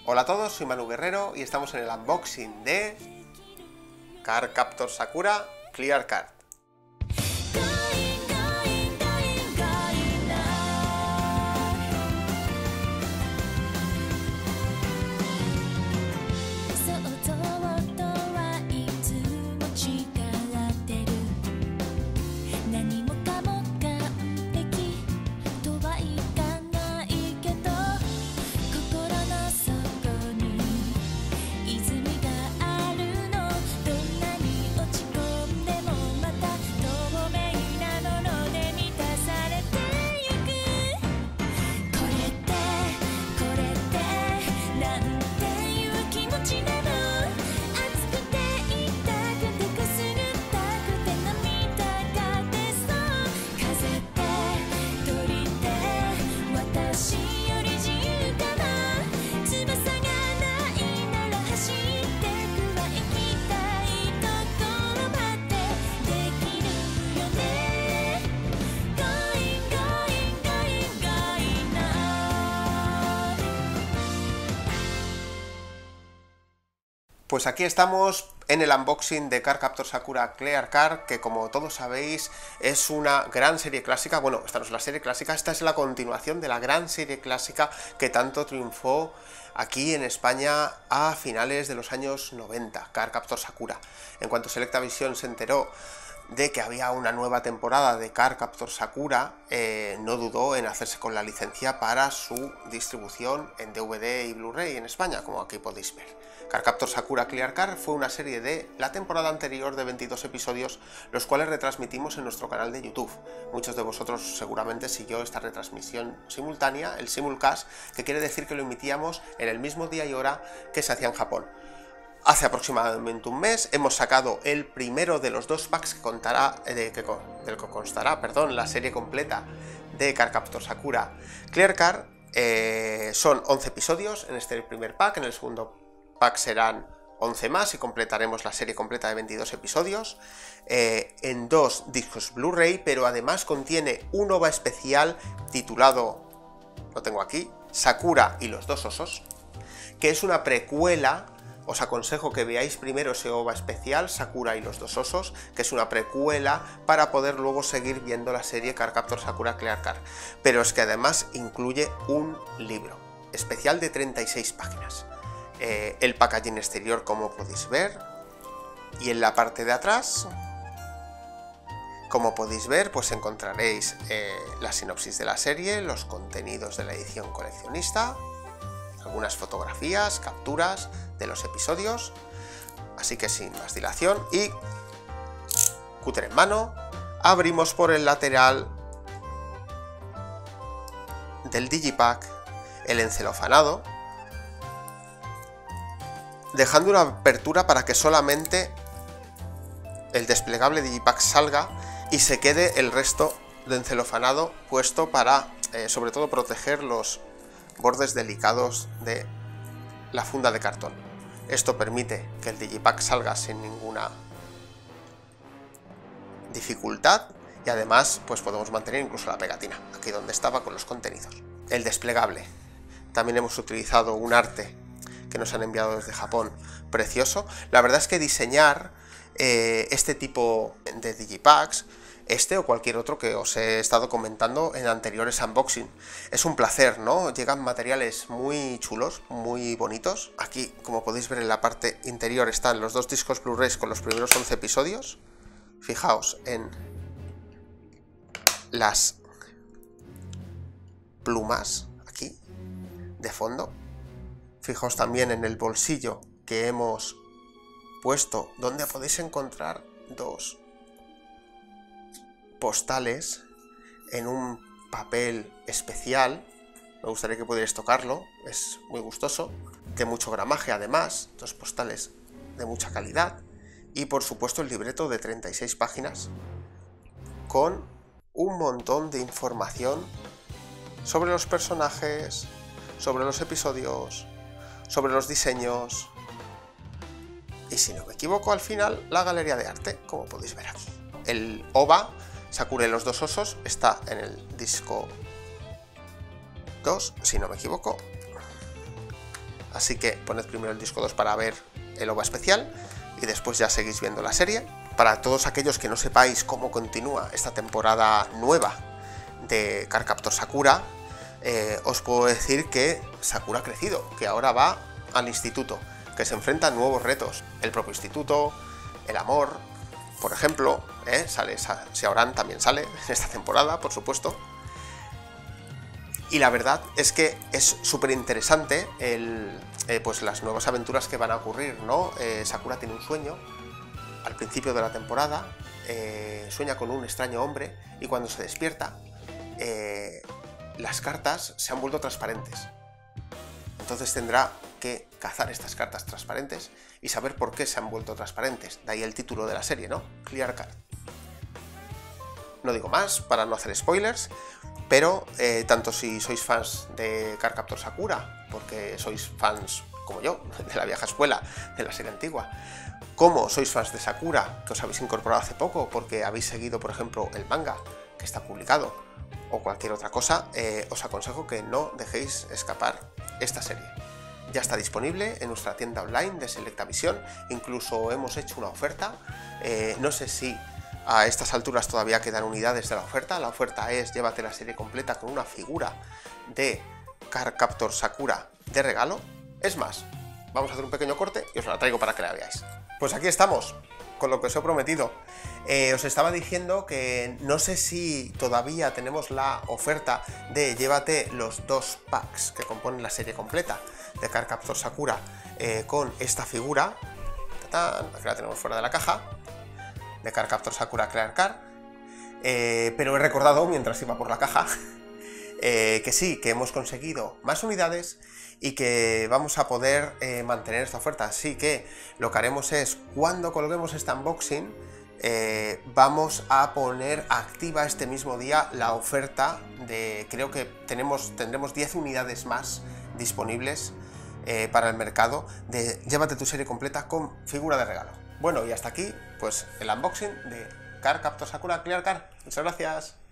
Hola a todos, soy Manu Guerrero y estamos en el unboxing de Cardcaptor Sakura Clear Card. Pues aquí estamos en el unboxing de Cardcaptor Sakura Clear Card, que como todos sabéis es una gran serie clásica. Bueno, esta no es la serie clásica, esta es la continuación de la gran serie clásica que tanto triunfó aquí en España a finales de los años 90, Cardcaptor Sakura. En cuanto Selecta Visión se enteró de que había una nueva temporada de Cardcaptor Sakura, no dudó en hacerse con la licencia para su distribución en DVD y Blu-ray en España, como aquí podéis ver. Cardcaptor Sakura Clear Card fue una serie de la temporada anterior de 22 episodios, los cuales retransmitimos en nuestro canal de YouTube. Muchos de vosotros seguramente siguió esta retransmisión simultánea, el simulcast, que quiere decir que lo emitíamos en el mismo día y hora que se hacía en Japón. Hace aproximadamente un mes hemos sacado el primero de los dos packs que contará, del que constará, la serie completa de Cardcaptor Sakura Clear Card. Son 11 episodios en este primer pack, en el segundo pack serán 11 más y completaremos la serie completa de 22 episodios en dos discos Blu-ray, pero además contiene un OVA especial titulado, lo tengo aquí, Sakura y los dos osos, que es una precuela. Os aconsejo que veáis primero ese OVA especial, Sakura y los dos osos, que es una precuela para poder luego seguir viendo la serie Cardcaptor Sakura Clear Card. Pero es que además incluye un libro especial de 36 páginas. El packaging exterior, como podéis ver, y en la parte de atrás, como podéis ver, pues encontraréis la sinopsis de la serie, los contenidos de la edición coleccionista, algunas fotografías, capturas de los episodios. Así que sin más dilación y cúter en mano, abrimos por el lateral del digipack el encelofanado, dejando una apertura para que solamente el desplegable digipack salga y se quede el resto de encelofanado puesto para sobre todo proteger los bordes delicados de la funda de cartón. Esto permite que el digipack salga sin ninguna dificultad y además pues podemos mantener incluso la pegatina aquí donde estaba con los contenidos. El desplegable, también hemos utilizado un arte que nos han enviado desde Japón, precioso. La verdad es que diseñar este tipo de digipacks, este o cualquier otro que os he estado comentando en anteriores unboxing, es un placer, ¿no? Llegan materiales muy chulos, muy bonitos. Aquí, como podéis ver en la parte interior, están los dos discos Blu-ray con los primeros 11 episodios. Fijaos en las plumas aquí de fondo. Fijaos también en el bolsillo que hemos puesto, donde podéis encontrar dos postales en un papel especial. Me gustaría que pudierais tocarlo, es muy gustoso, de mucho gramaje además, dos postales de mucha calidad y por supuesto el libreto de 36 páginas con un montón de información sobre los personajes, sobre los episodios, sobre los diseños y, si no me equivoco, al final la galería de arte, como podéis ver aquí. El OVA Sakura y los dos osos está en el disco 2, si no me equivoco. así que poned primero el disco 2 para ver el OVA especial y después ya seguís viendo la serie. Para todos aquellos que no sepáis cómo continúa esta temporada nueva de Cardcaptor Sakura, os puedo decir que Sakura ha crecido, que ahora va al instituto, que se enfrenta a nuevos retos, el propio instituto, el amor, por ejemplo, sale Xiaoran, también sale en esta temporada, por supuesto. Y la verdad es que es súper interesante pues las nuevas aventuras que van a ocurrir, ¿no? Sakura tiene un sueño al principio de la temporada, sueña con un extraño hombre y cuando se despierta, las cartas se han vuelto transparentes. Entonces tendrá que cazar estas cartas transparentes y saber por qué se han vuelto transparentes. De ahí el título de la serie, ¿no? Clear Card. No digo más para no hacer spoilers, pero tanto si sois fans de Cardcaptor Sakura, porque sois fans como yo, de la vieja escuela, de la serie antigua, como sois fans de Sakura, que os habéis incorporado hace poco porque habéis seguido, por ejemplo, el manga que está publicado, o cualquier otra cosa, os aconsejo que no dejéis escapar esta serie. Ya está disponible en nuestra tienda online de Selectavision, incluso hemos hecho una oferta, no sé si a estas alturas todavía quedan unidades de la oferta es llévate la serie completa con una figura de Cardcaptor Sakura de regalo. Es más, vamos a hacer un pequeño corte y os la traigo para que la veáis. Pues aquí estamos, con lo que os he prometido. Os estaba diciendo que no sé si todavía tenemos la oferta de llévate los 2 packs que componen la serie completa de Cardcaptor Sakura con esta figura. Aquí la tenemos fuera de la caja, de Cardcaptor Sakura Clear Card, pero he recordado mientras iba por la caja que sí, que hemos conseguido más unidades y que vamos a poder mantener esta oferta. Así que lo que haremos es, cuando colguemos este unboxing, vamos a poner activa este mismo día la oferta de, creo que tendremos 10 unidades más disponibles para el mercado de llévate tu serie completa con figura de regalo. Bueno, y hasta aquí pues el unboxing de Cardcaptor Sakura Clear Card. Muchas gracias.